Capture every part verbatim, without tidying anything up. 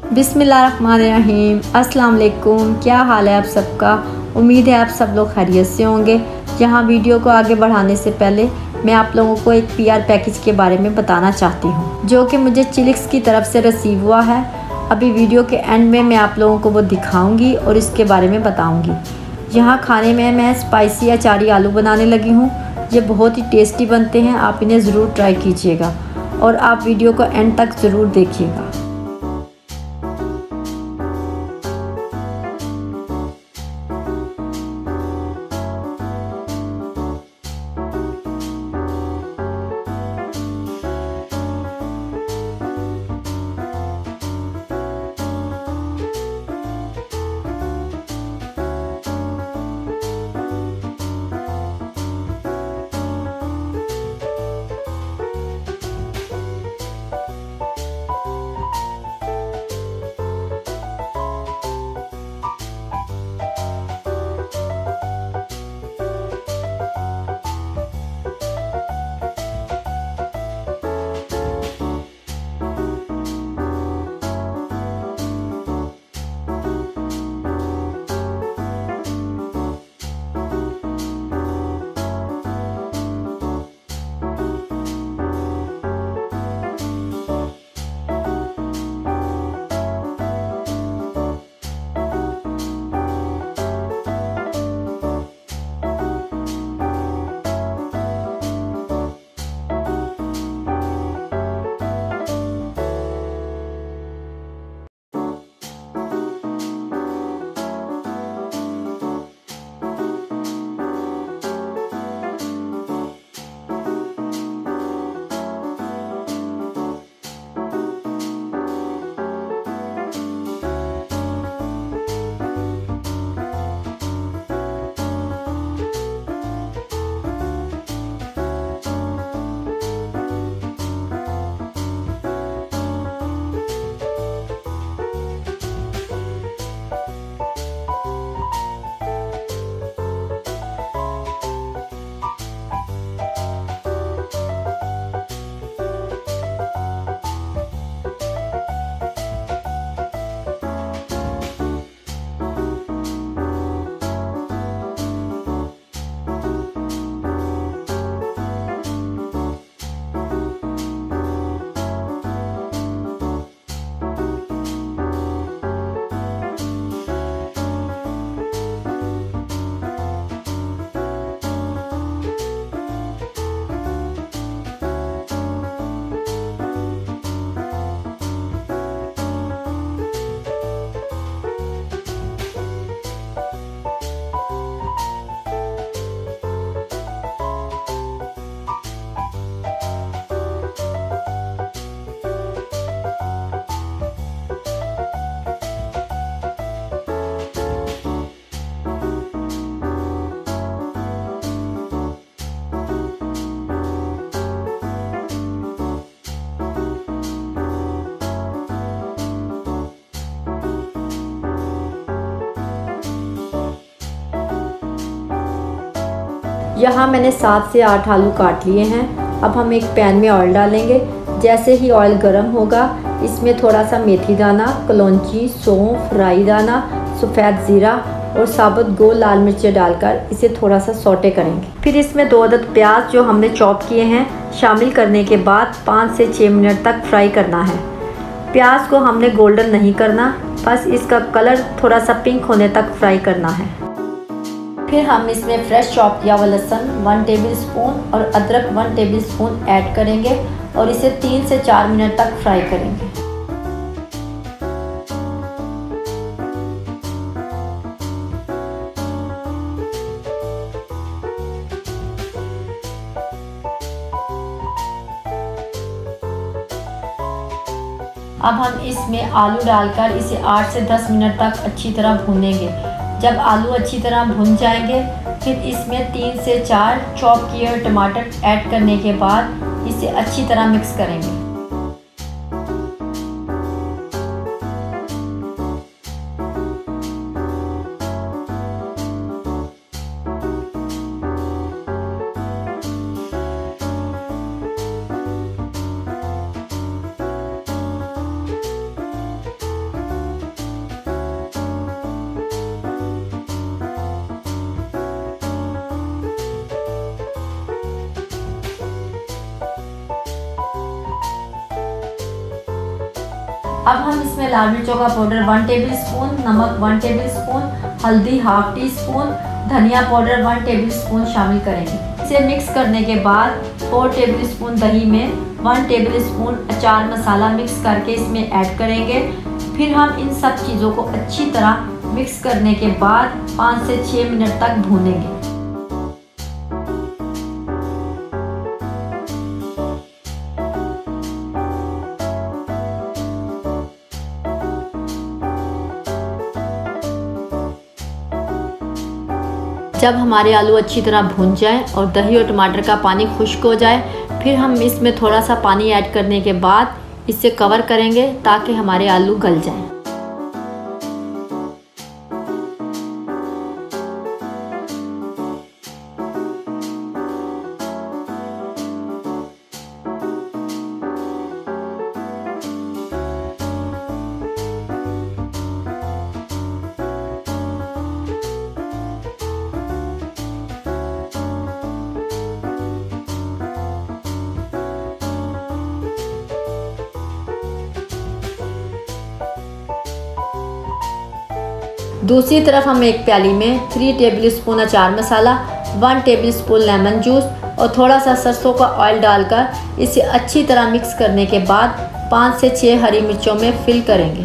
बिस्मिल्लाहिर्रहमानिर्रहीम। अस्सलाम वालेकुम। क्या हाल है आप सबका? उम्मीद है आप सब लोग खैरियत से होंगे। जहां वीडियो को आगे बढ़ाने से पहले मैं आप लोगों को एक पीआर पैकेज के बारे में बताना चाहती हूं, जो कि मुझे चिलिक्स की तरफ से रिसीव हुआ है। अभी वीडियो के एंड में मैं आप लोगों को वो दिखाऊंगी और इसके बारे में बताऊंगी। यहाँ खाने में मैं स्पाइसी अचारी आलू बनाने लगी हूँ। ये बहुत ही टेस्टी बनते हैं, आप इन्हें ज़रूर ट्राई कीजिएगा और आप वीडियो को एंड तक ज़रूर देखिएगा। यहाँ मैंने सात से आठ आलू काट लिए हैं। अब हम एक पैन में ऑयल डालेंगे। जैसे ही ऑयल गर्म होगा, इसमें थोड़ा सा मेथी दाना, कलौंजी, सौंफ, राई दाना, सफ़ेद ज़ीरा और साबुत गोल लाल मिर्चें डालकर इसे थोड़ा सा सौटे करेंगे। फिर इसमें दो अदद प्याज जो हमने चॉप किए हैं शामिल करने के बाद पाँच से छः मिनट तक फ्राई करना है। प्याज को हमने गोल्डन नहीं करना, बस इसका कलर थोड़ा सा पिंक होने तक फ्राई करना है। फिर हम इसमें फ्रेश चॉप किया हुआ लहसुन वन टेबलस्पून और अदरक वन टेबलस्पून ऐड करेंगे और इसे तीन से चार मिनट तक फ्राई करेंगे। अब हम इसमें आलू डालकर इसे आठ से दस मिनट तक अच्छी तरह भूनेंगे। जब आलू अच्छी तरह भुन जाएंगे, फिर इसमें तीन से चार चॉप किए हुए टमाटर ऐड करने के बाद इसे अच्छी तरह मिक्स करेंगे। अब हम इसमें लाल मिर्चों का पाउडर वन टेबल स्पून, नमक वन टेबल स्पून, हल्दी हाफ टी स्पून, धनिया पाउडर वन टेबल स्पून शामिल करेंगे। इसे मिक्स करने के बाद फोर टेबल स्पून दही में वन टेबल स्पून अचार मसाला मिक्स करके इसमें ऐड करेंगे। फिर हम इन सब चीज़ों को अच्छी तरह मिक्स करने के बाद पाँच से छः मिनट तक भूनेंगे। जब हमारे आलू अच्छी तरह भून जाए और दही और टमाटर का पानी खुश्क हो जाए, फिर हम इसमें थोड़ा सा पानी ऐड करने के बाद इसे कवर करेंगे ताकि हमारे आलू गल जाएं। दूसरी तरफ हम एक प्याली में थ्री टेबल स्पून अचार मसाला, one tablespoon lemon juice और थोड़ा सा सरसों का ऑयल डालकर इसे अच्छी तरह मिक्स करने के बाद पाँच से छः हरी मिर्चों में फिल करेंगे।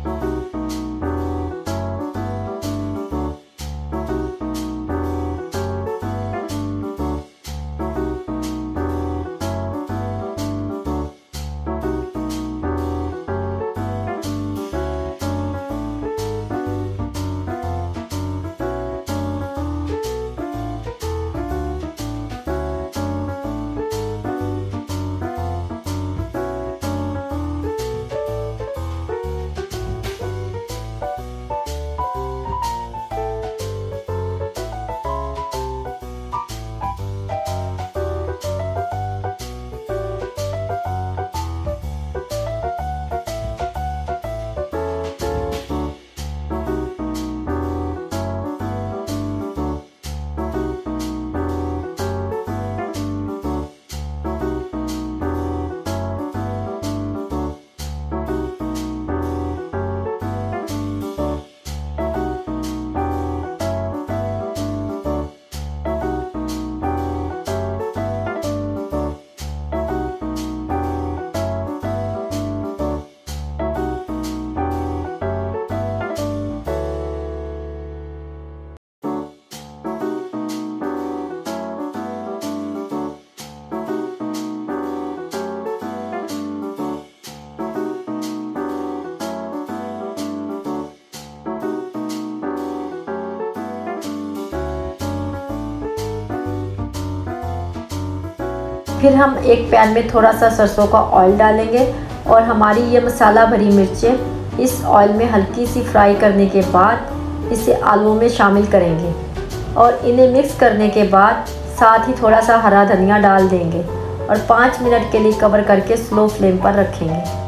फिर हम एक पैन में थोड़ा सा सरसों का ऑयल डालेंगे और हमारी ये मसाला भरी मिर्चें इस ऑयल में हल्की सी फ्राई करने के बाद इसे आलूओं में शामिल करेंगे और इन्हें मिक्स करने के बाद साथ ही थोड़ा सा हरा धनिया डाल देंगे और पाँच मिनट के लिए कवर करके स्लो फ्लेम पर रखेंगे।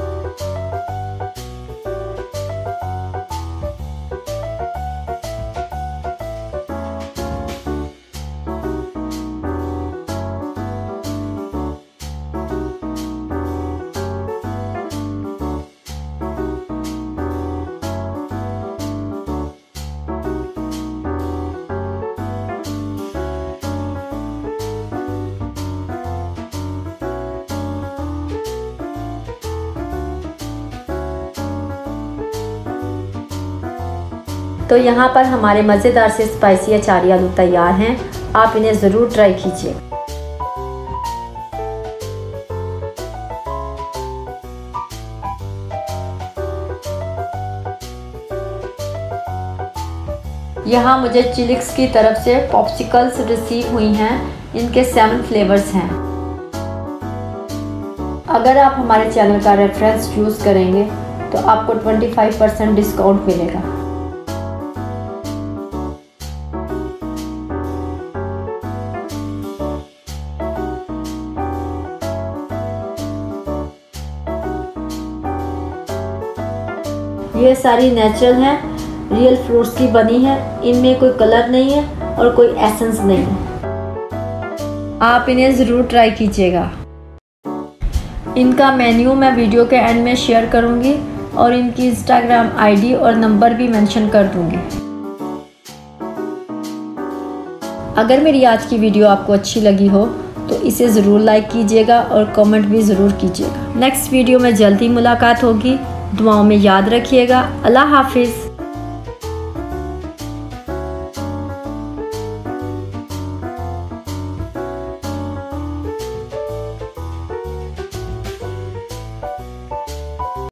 तो यहाँ पर हमारे मज़ेदार से स्पाइसी अचारी आलू तैयार हैं। आप इन्हें ज़रूर ट्राई कीजिए। यहाँ मुझे चिलिक्स की तरफ से पॉप्सिकल्स रिसीव हुई हैं। इनके सेवन फ्लेवर्स हैं। अगर आप हमारे चैनल का रेफरेंस यूज़ करेंगे तो आपको पच्चीस परसेंट डिस्काउंट मिलेगा। ये सारी नेचुरल हैं, रियल फ्रूट्स की बनी है। इनमें कोई कलर नहीं है और कोई एसेंस नहीं है। आप इन्हें ज़रूर ट्राई कीजिएगा। इनका मेन्यू मैं वीडियो के एंड में शेयर करूँगी और इनकी इंस्टाग्राम आईडी और नंबर भी मेंशन कर दूँगी। अगर मेरी आज की वीडियो आपको अच्छी लगी हो तो इसे ज़रूर लाइक कीजिएगा और कमेंट भी ज़रूर कीजिएगा। नेक्स्ट वीडियो में जल्दी मुलाकात होगी। दुआओं में याद रखिएगा। अल्लाह हाफिज़।